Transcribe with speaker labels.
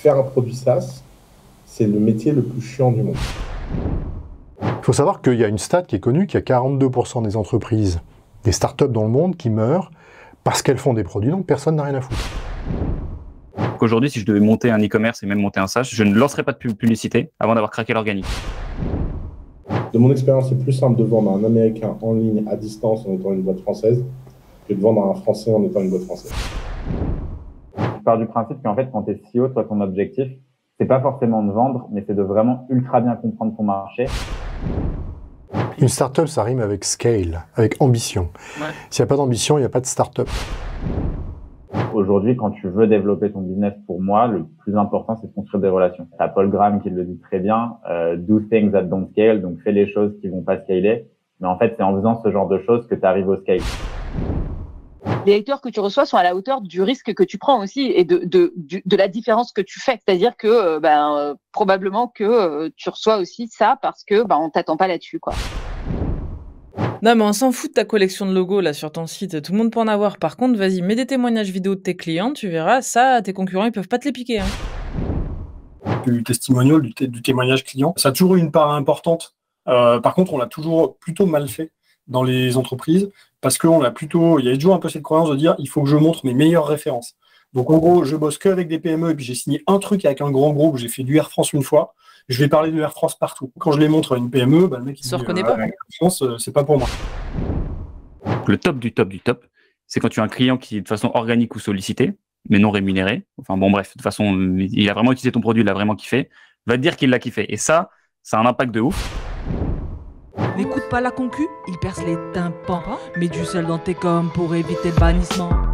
Speaker 1: faire un produit SaaS, c'est le métier le plus chiant du monde.
Speaker 2: Il faut savoir qu'il y a une stat qui est connue, qu'il y a 42% des entreprises, des startups dans le monde qui meurent parce qu'elles font des produits dont personne n'a rien à foutre.
Speaker 3: Aujourd'hui, si je devais monter un e-commerce et même monter un SaaS, je ne lancerais pas de publicité avant d'avoir craqué l'organique.
Speaker 1: De mon expérience, c'est plus simple de vendre à un Américain en ligne à distance en étant une boîte française que de vendre à un Français en étant une boîte française.
Speaker 4: Je pars du principe qu'en fait, quand tu es CEO, toi, ton objectif, c'est pas forcément de vendre, mais c'est de vraiment ultra bien comprendre ton marché.
Speaker 2: Une startup, ça rime avec scale, avec ambition.
Speaker 3: Ouais.
Speaker 2: S'il n'y a pas d'ambition, il n'y a pas de startup.
Speaker 4: Aujourd'hui, quand tu veux développer ton business, pour moi, le plus important, c'est de construire des relations. T'as Paul Graham qui le dit très bien, do things that don't scale, donc fais les choses qui vont pas scaler. Mais en fait, c'est en faisant ce genre de choses que tu arrives au scale.
Speaker 5: Les lecteurs que tu reçois sont à la hauteur du risque que tu prends aussi et de la différence que tu fais. C'est-à-dire que probablement que tu reçois aussi ça parce que on t'attend pas là-dessus, quoi.
Speaker 6: Non, mais on s'en fout de ta collection de logos là sur ton site. Tout le monde peut en avoir. Par contre, vas-y, mets des témoignages vidéo de tes clients. Tu verras, ça, tes concurrents, ils peuvent pas te les piquer.
Speaker 7: Du testimonial, du témoignage client, ça a toujours eu une part importante. Par contre, on l'a toujours plutôt mal fait dans les entreprises parce qu'il y avait toujours un peu cette croyance de dire il faut que je montre mes meilleures références. Donc en gros, je bosse que avec des PME et puis j'ai signé un truc avec un grand groupe, j'ai fait du Air France une fois, je vais parler de Air France partout. Quand je les montre à une PME, le mec il
Speaker 6: se
Speaker 7: dit
Speaker 6: reconnaît pas.
Speaker 7: Air France, c'est pas pour moi.
Speaker 3: Le top du top du top, c'est quand tu as un client qui est de façon organique ou sollicité, mais non rémunéré. Enfin bon, bref, de toute façon, il a vraiment utilisé ton produit, il a vraiment kiffé, va te dire qu'il l'a kiffé. Et ça a un impact de ouf.
Speaker 8: N'écoute pas la concu, il perce les tympans. Mets du sel dans tes coms pour éviter le bannissement.